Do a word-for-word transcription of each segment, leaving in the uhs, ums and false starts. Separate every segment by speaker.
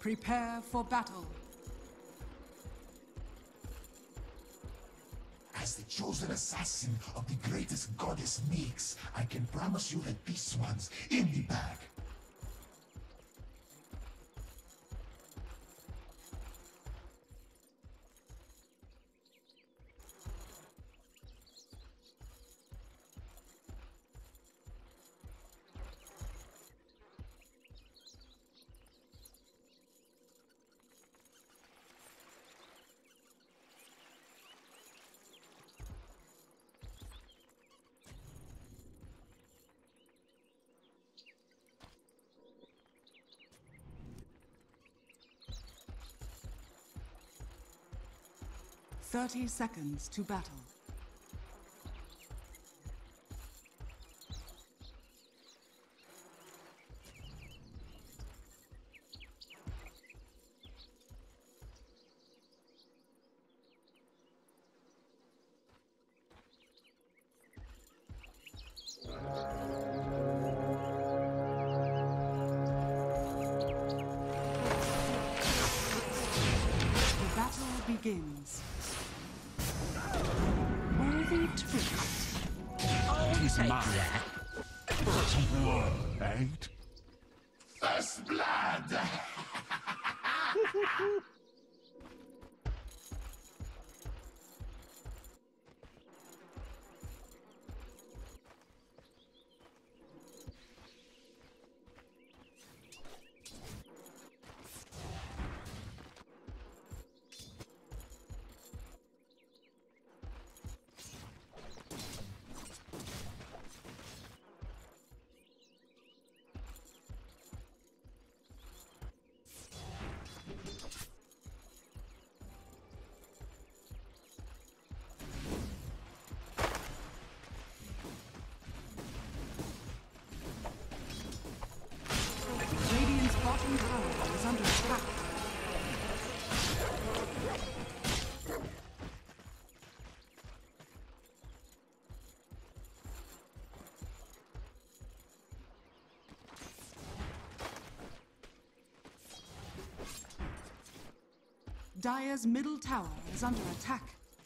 Speaker 1: Prepare for battle.
Speaker 2: As the chosen assassin of the greatest goddess Nyx, I can promise you that this one's in the bag.
Speaker 1: Thirty seconds to battle. The battle begins. Worthy twist.
Speaker 3: Oh,
Speaker 4: Is
Speaker 3: take
Speaker 4: mine.
Speaker 3: that.
Speaker 2: Right? First blood!
Speaker 1: Radiant's bottom tower is under attack. Dire's middle tower is under attack.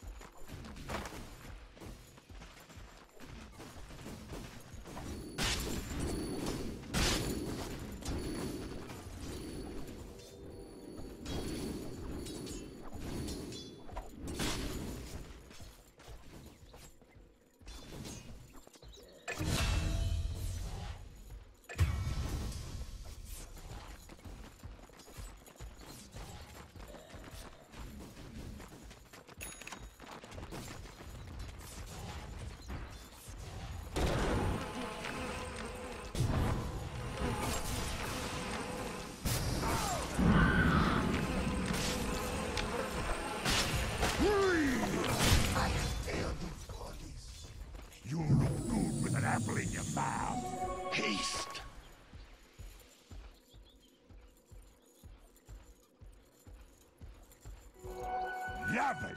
Speaker 2: I failed you, goddess. You look good with an apple in your mouth. Haste! Lovely!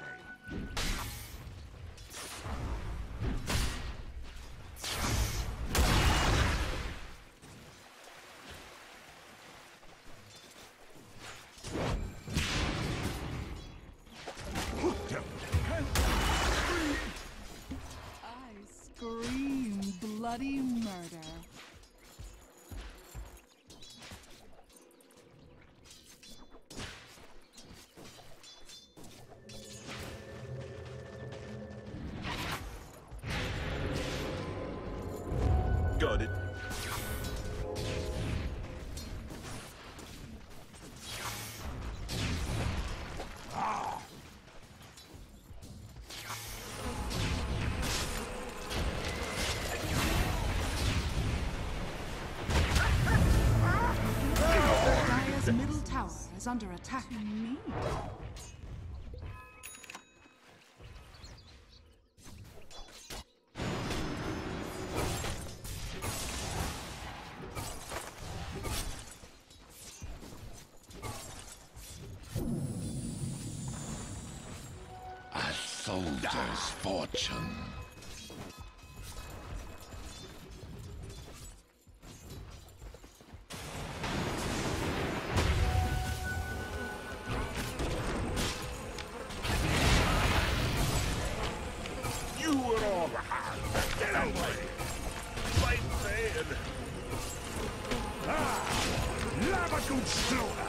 Speaker 1: I scream bloody murder.
Speaker 4: Got it.
Speaker 1: Dire's middle tower is under attack. Me?
Speaker 2: A soldier's fortune. Slaughter!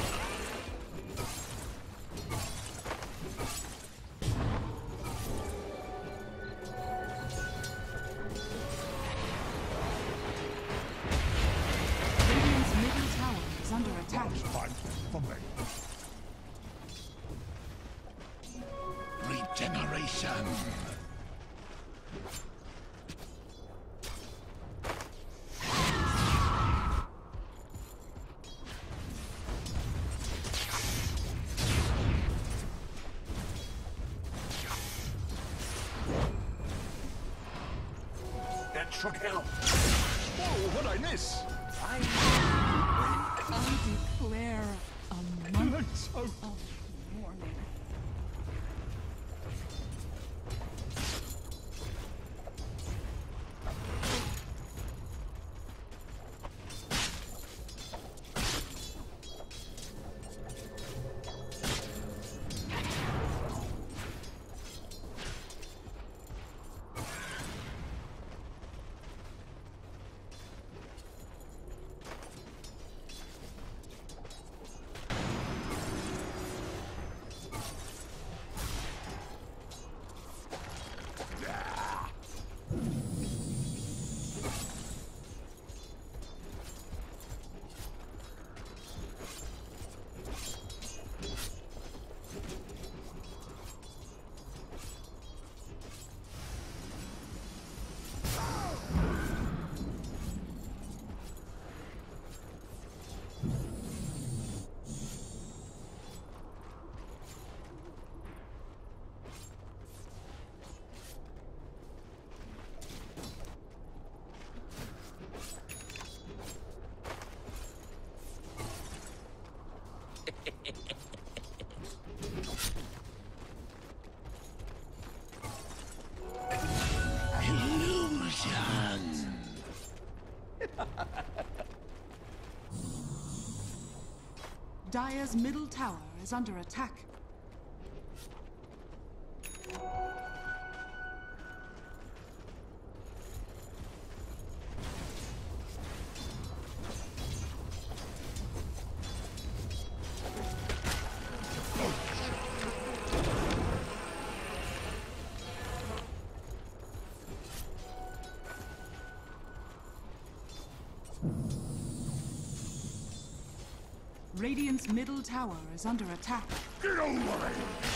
Speaker 1: Radiant's middle tower is under attack.
Speaker 2: Fight for me. Regeneration! That should help. Whoa, what'd I miss?
Speaker 1: I declare a month of mourning.
Speaker 2: Illusion!
Speaker 1: Dire's middle tower is under attack. Radiant's middle tower is under attack.
Speaker 2: Get over it!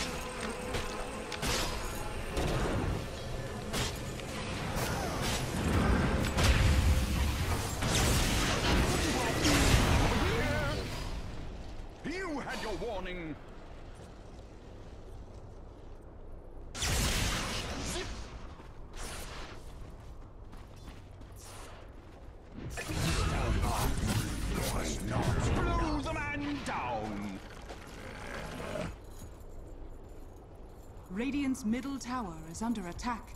Speaker 3: You had your warning. Blow the man down.
Speaker 1: Radiant's middle tower is under attack.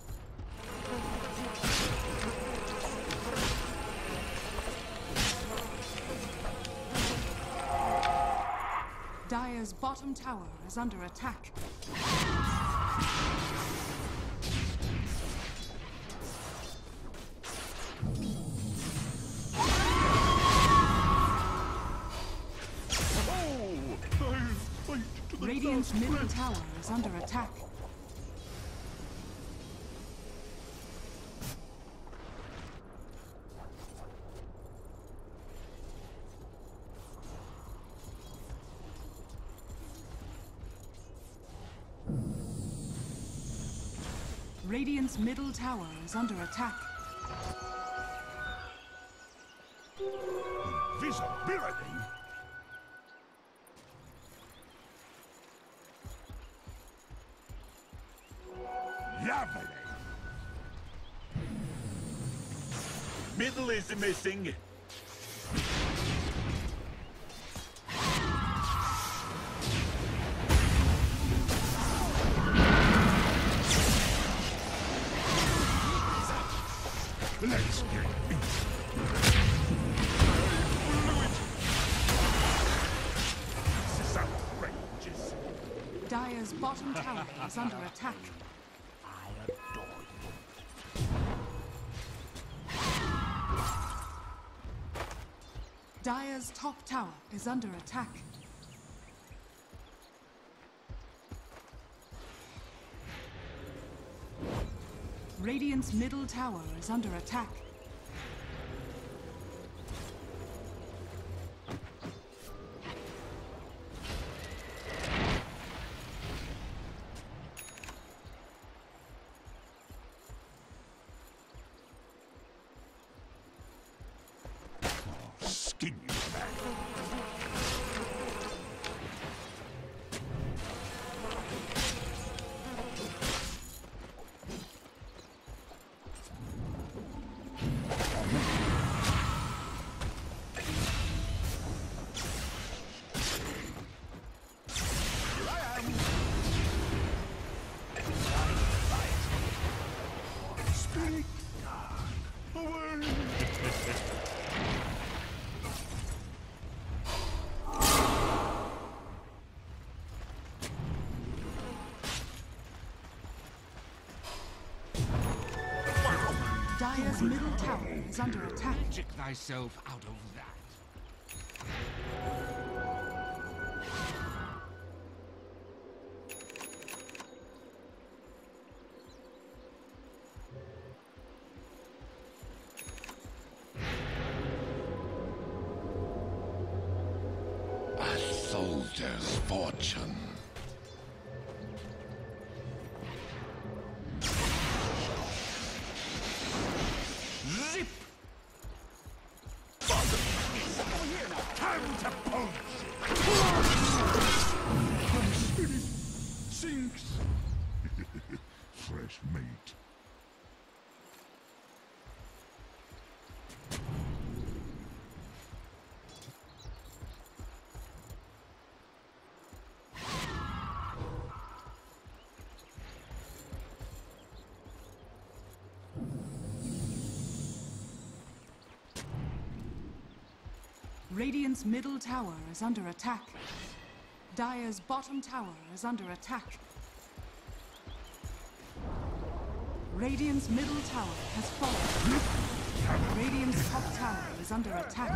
Speaker 1: Dire's bottom tower is under attack. Radiant's middle tower is under attack. Radiant's middle tower is under attack.
Speaker 2: Visibility? Lovely! Middle is missing. Let's get it. This is outrageous.
Speaker 1: Dire's bottom tower is under attack.
Speaker 2: I adore you.
Speaker 1: Dire's top tower is under attack. Radiant's middle tower is under attack.
Speaker 2: Skin you back.
Speaker 1: Dire's middle tower is under attack.
Speaker 3: Magic thyself out of that.
Speaker 2: A soldier's fortune.
Speaker 3: Zip!
Speaker 2: Time to punch!
Speaker 3: Sinks!
Speaker 2: Fresh meat.
Speaker 1: Radiant's middle tower is under attack. Dire's bottom tower is under attack. Radiant's middle tower has fallen. Radiant's top tower is under attack.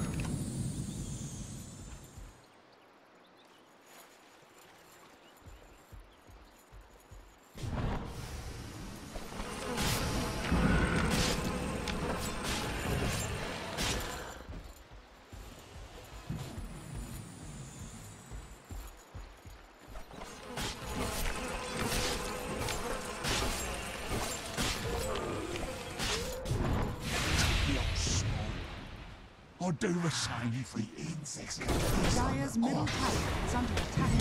Speaker 2: Or do the same if the insects can
Speaker 1: Dire's middle tower is under attack.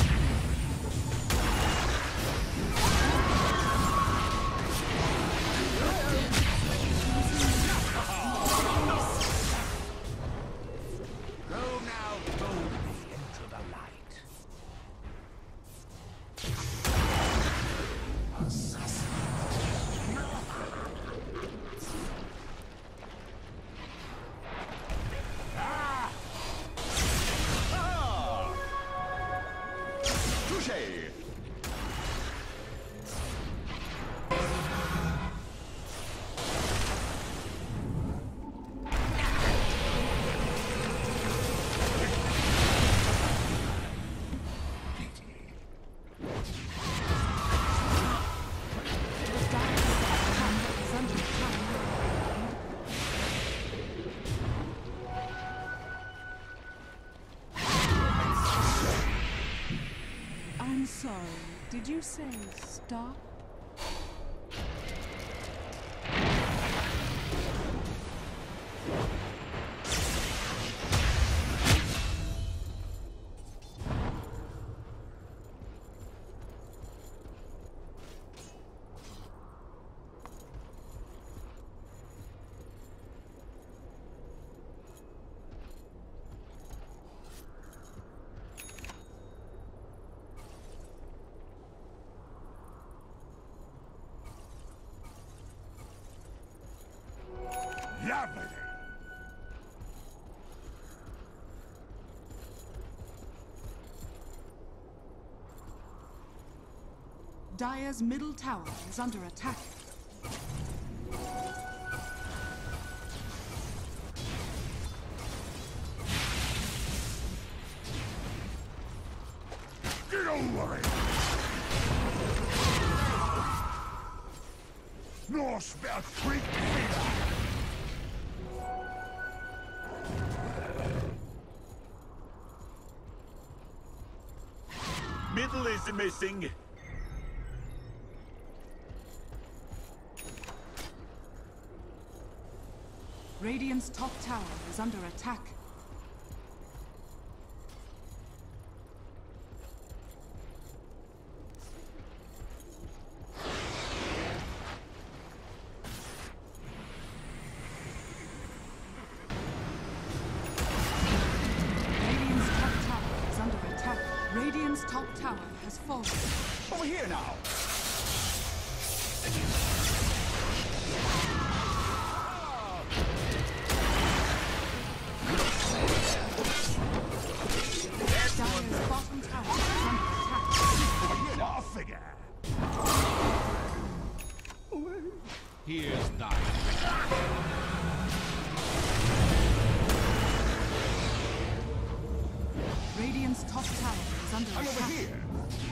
Speaker 3: Go now boldly into the light. Touché!
Speaker 1: Is under attack. I'm sorry. Did you say stop?
Speaker 2: Lovely.
Speaker 1: Dire's middle tower is under attack.
Speaker 2: worry. Norse wird Krieg wieder.
Speaker 4: Middle is missing.
Speaker 1: Radiant's top tower is under attack. Radiant's top tower is under attack. Radiant's top tower has fallen.
Speaker 3: Over here now.
Speaker 1: Dire's bottom tower is under attack.
Speaker 2: I'll figure.
Speaker 3: Here's thy.
Speaker 1: Radiant's top tower is under
Speaker 3: I'm over
Speaker 1: attack.
Speaker 3: here.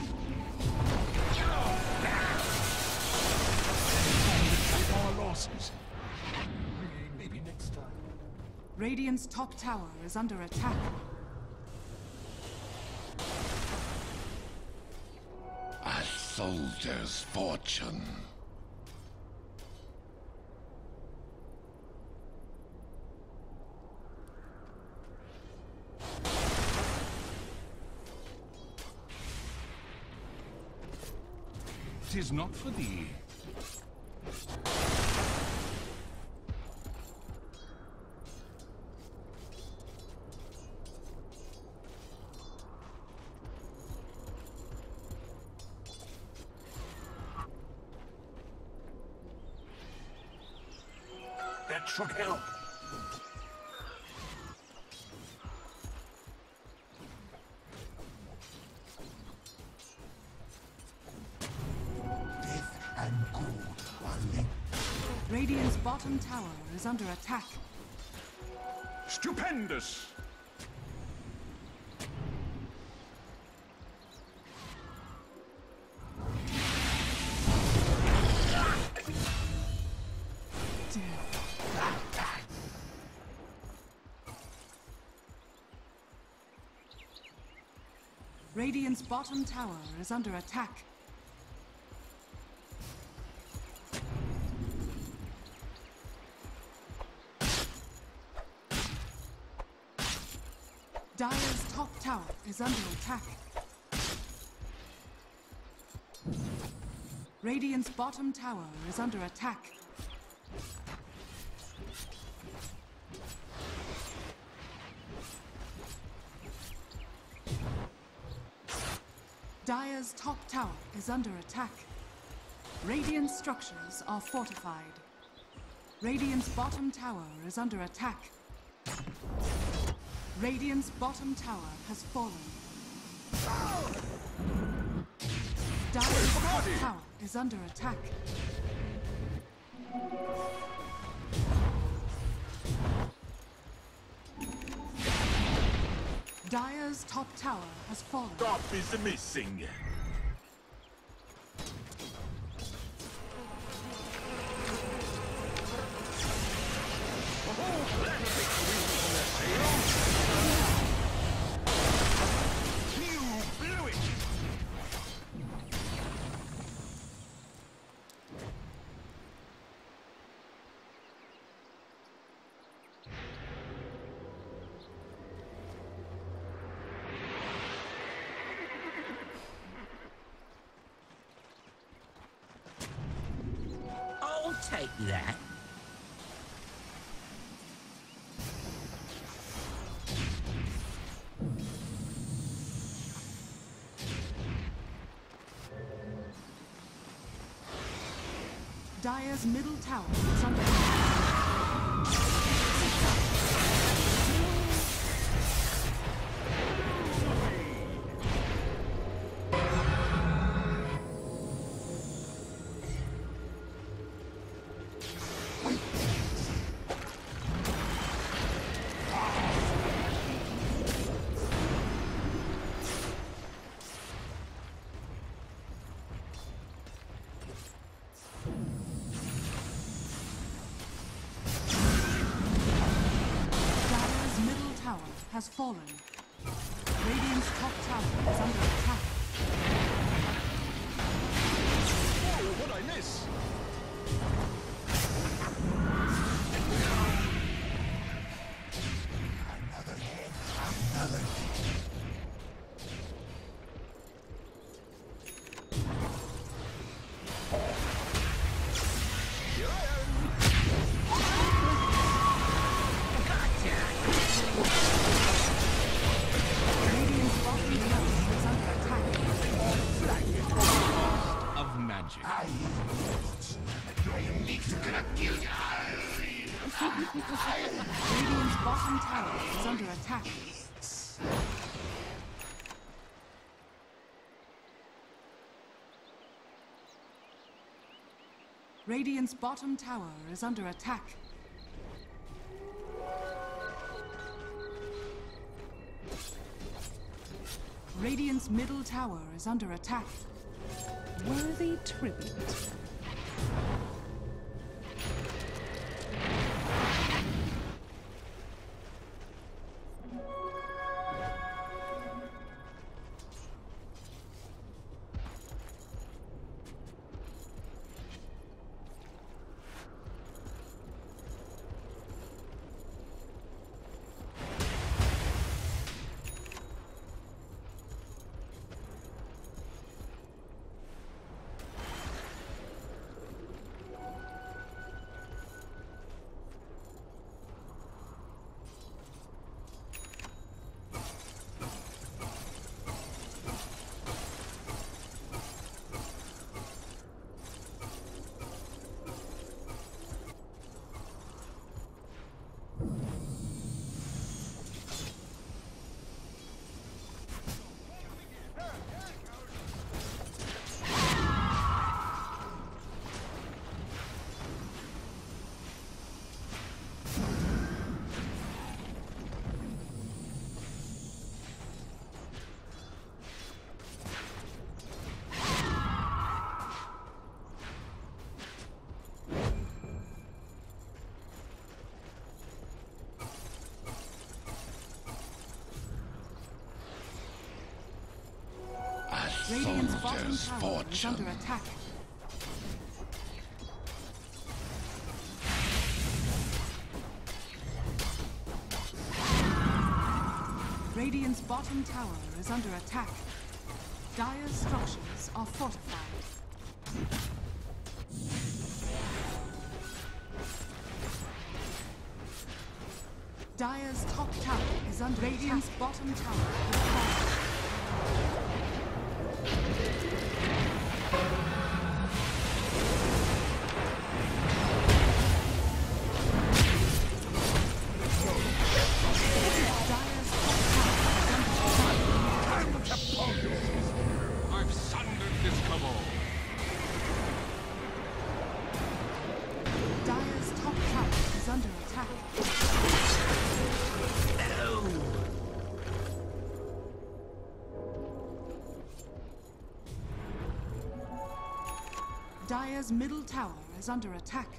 Speaker 2: Our losses. Maybe next time.
Speaker 1: Radiant's top tower is under attack.
Speaker 2: A soldier's fortune.
Speaker 3: Tis not for thee.
Speaker 2: That should help. Death and good are linked.
Speaker 1: Radiant's bottom tower is under attack.
Speaker 3: Stupendous!
Speaker 1: Radiant's bottom tower is under attack. Dire's top tower is under attack. Radiant's bottom tower is under attack. Dire's top tower is under attack. Radiant structures are fortified. Radiant's bottom tower is under attack. Radiant's bottom tower has fallen. Dire's top tower is under attack. Dire's top tower has fallen.
Speaker 4: Top is missing.
Speaker 3: You blew it!
Speaker 5: I'll take that.
Speaker 1: Dire's middle tower is under attack. has fallen. Radiant's top tower is under attack.
Speaker 3: Oh, what'd I miss?
Speaker 2: Another head, another
Speaker 1: Radiant's bottom tower is under attack.
Speaker 3: Of magic.
Speaker 2: I need to gonna kill you.
Speaker 1: Radiant's bottom tower is under attack. Radiant's bottom tower is under attack. Radiant's middle tower is under attack.
Speaker 5: Worthy tribute.
Speaker 1: Radiant's bottom tower is under attack. Radiant's bottom tower is under attack. Dire's structures are fortified. Dire's top tower is under Radiant's bottom tower is falling.
Speaker 3: I've sundered this cabal.
Speaker 1: Dire's top tower is under attack. Dire's middle tower is under attack.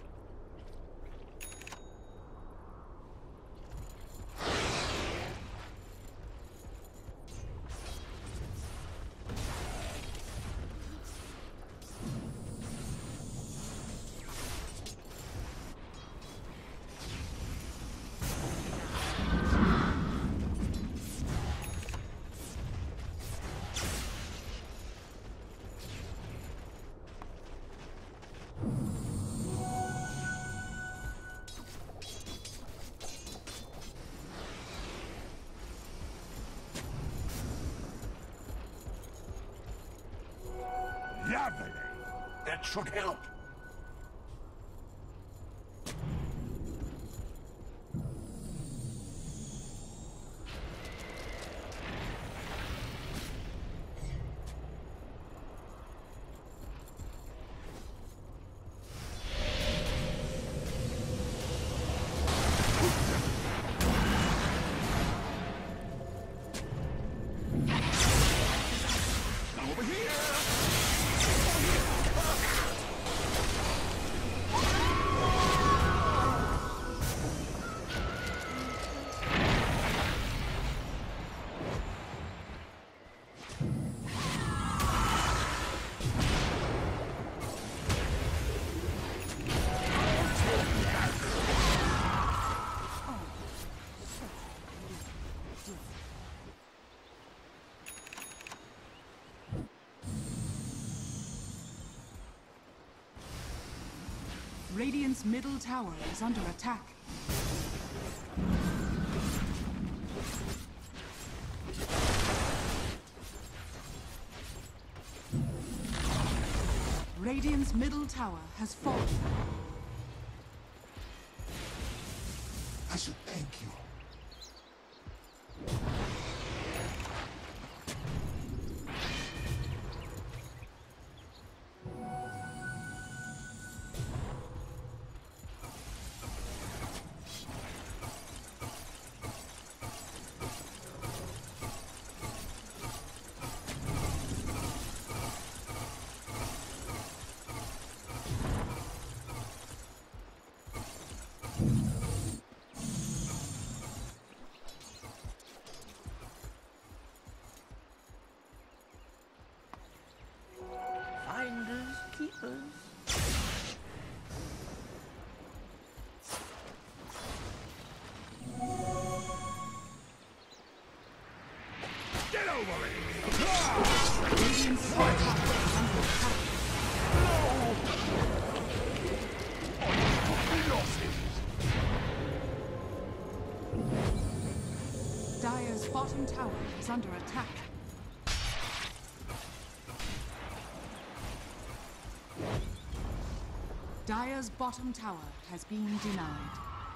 Speaker 2: Lovely. That should help.
Speaker 3: Over here!
Speaker 1: Radiant's middle tower is under attack. Radiant's middle tower has fallen.
Speaker 2: I should thank you.
Speaker 6: Finders, keepers.
Speaker 4: Get over it!
Speaker 1: Radiant's top tower is under attack.
Speaker 4: We lost it!
Speaker 1: Dire's bottom tower is under attack. Dire's bottom tower has been denied.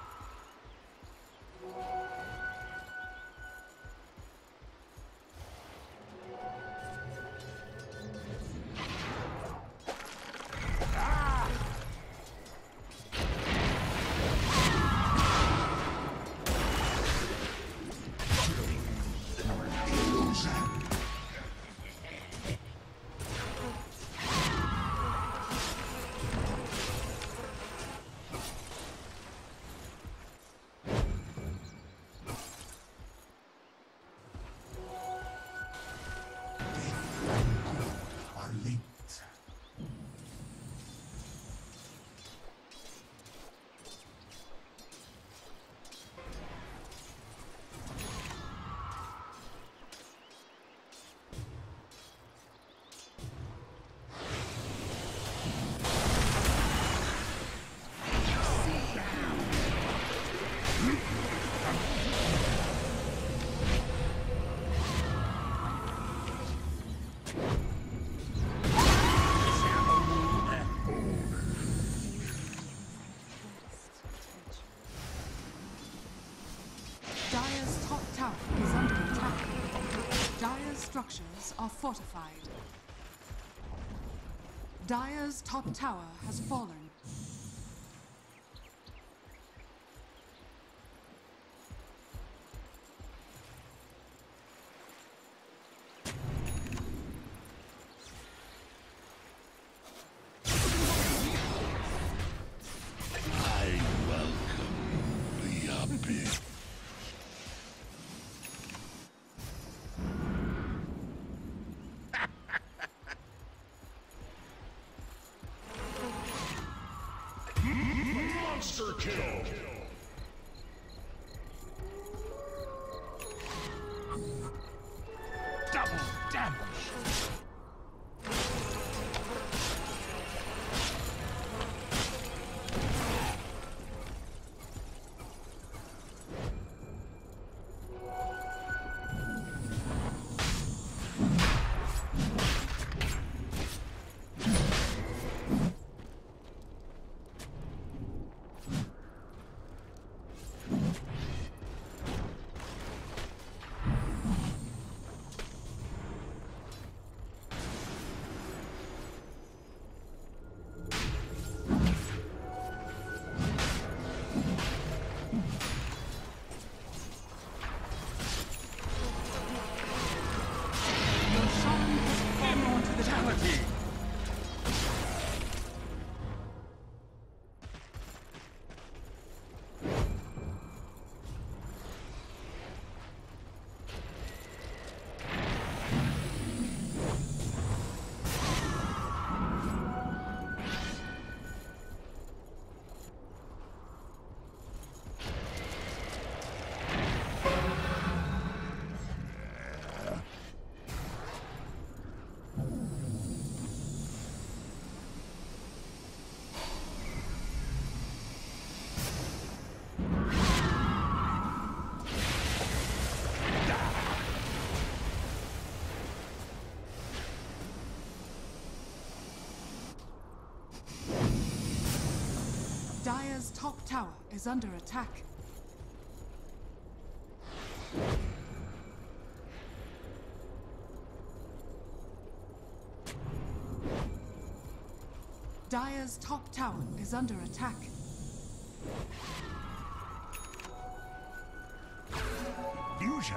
Speaker 2: Are linked.
Speaker 1: Dire's top tower is under attack. Dire's structures are fortified. Dire's top tower has fallen.
Speaker 2: I welcome the abyss.
Speaker 3: Monster kill! Double damage!
Speaker 1: top tower is under attack. Dire's top tower is under attack.
Speaker 4: Fusion.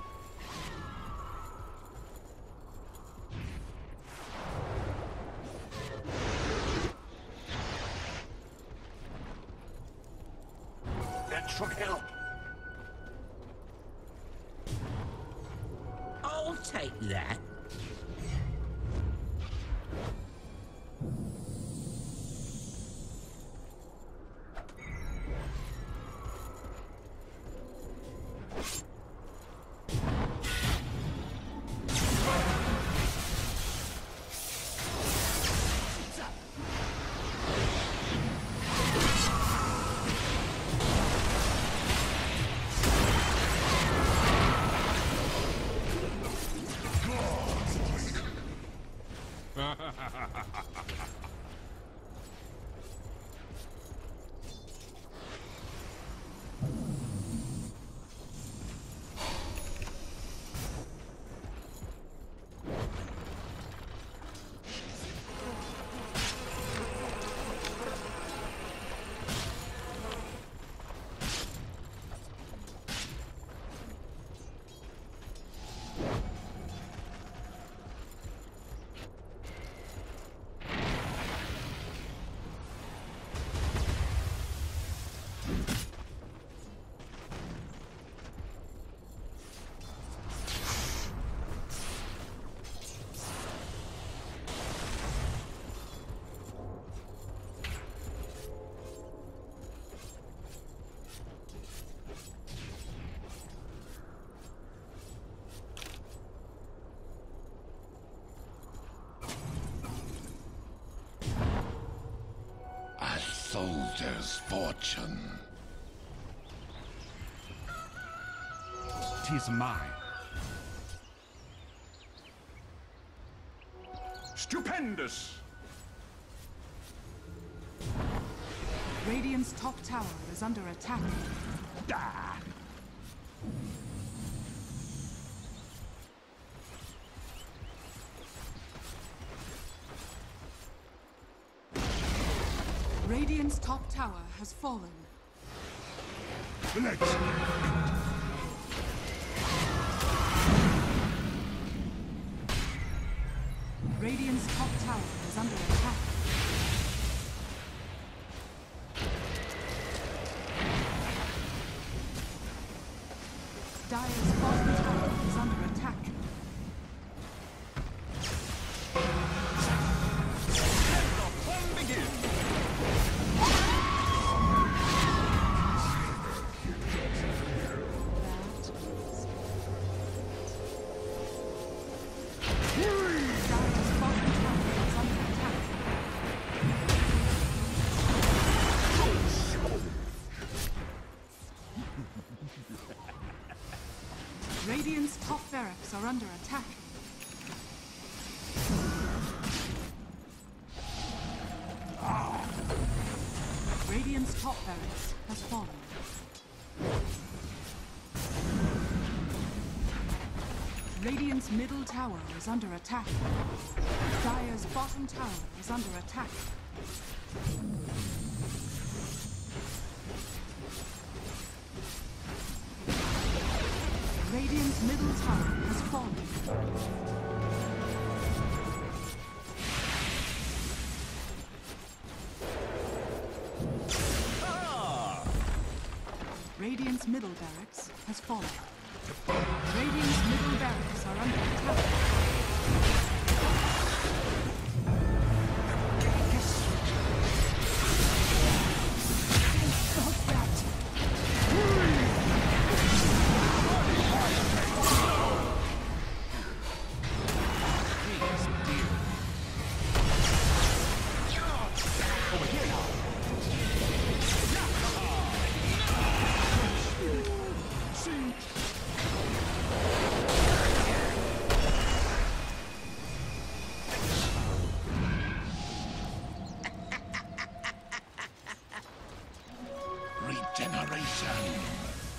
Speaker 4: That's some help.
Speaker 6: I'll take that.
Speaker 2: Soldier's fortune.
Speaker 4: Tis mine. Stupendous!
Speaker 1: Radiant's top tower is under attack.
Speaker 4: Da!
Speaker 1: Radiant's top tower has fallen.
Speaker 4: Let's
Speaker 1: Radiant's top tower is under attack. Dire's bottom tower is under attack. Radiant's top barracks are under attack. Radiant's top barracks has fallen. Radiant's middle tower is under attack. Dire's bottom tower is under attack. Radiant's middle tower has fallen. Radiant's middle barracks has fallen. Radiant's middle barracks are under attack. Stop that!
Speaker 2: generation.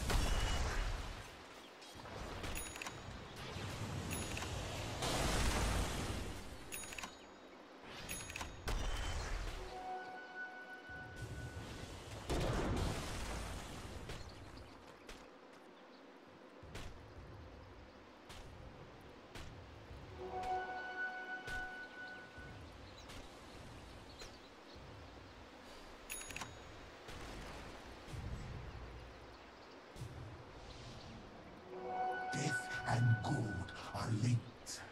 Speaker 2: Death and gold are linked.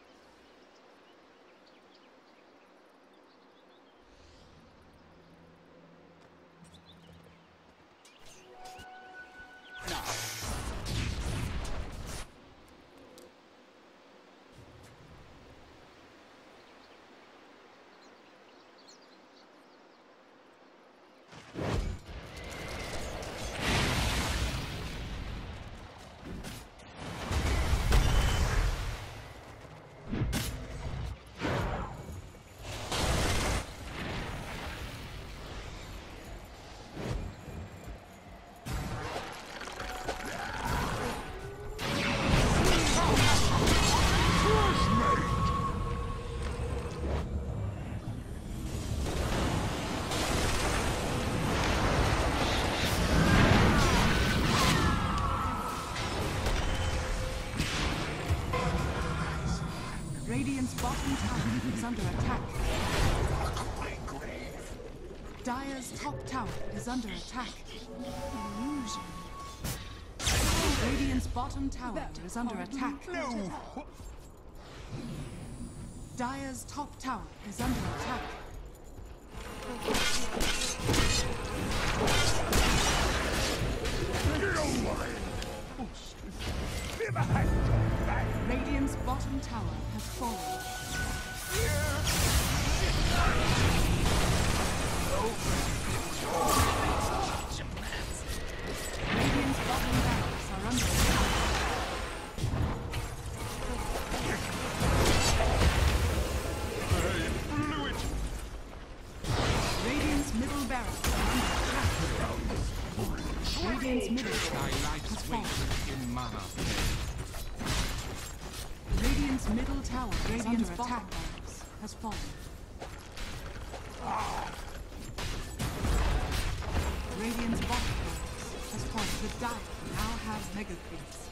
Speaker 1: Radiant's bottom tower is under attack. Dire's top tower is under attack. Illusion. Radiant's bottom tower is under attack.
Speaker 4: No!
Speaker 1: Dire's top tower is under attack.
Speaker 4: Get over it! Never had your back!
Speaker 1: Radiant's bottom tower has fallen. Radiant's bottom barracks are under attack.
Speaker 4: I blew it!
Speaker 1: Radiant's middle barracks are under attack. Radiant's middle barracks has fallen.
Speaker 3: In mana.
Speaker 1: Radiant's middle tower is under attack. Barracks has fallen. Radiant's bottom barracks has fallen. The Dire now have mega creeps.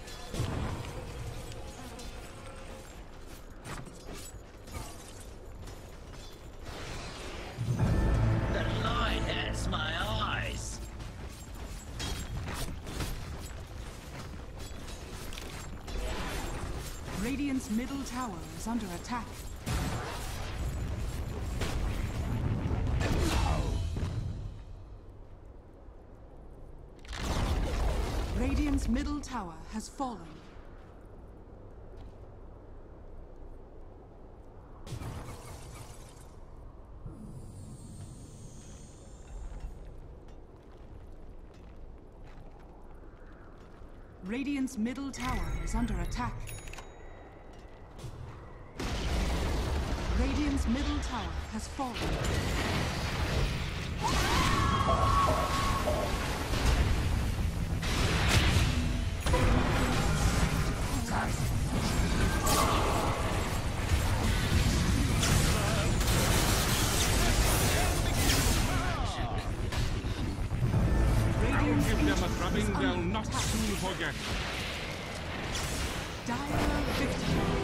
Speaker 6: The light hurts my eyes.
Speaker 1: Radiant's middle tower is under attack. Radiant's middle tower has fallen. Radiant's middle tower is under attack. Radiant's middle tower has fallen. Radiant's
Speaker 3: Give them a
Speaker 1: Ancient
Speaker 3: drubbing
Speaker 1: is
Speaker 3: they'll
Speaker 1: under
Speaker 3: not
Speaker 1: attack.
Speaker 3: soon forget.
Speaker 1: Dire victory.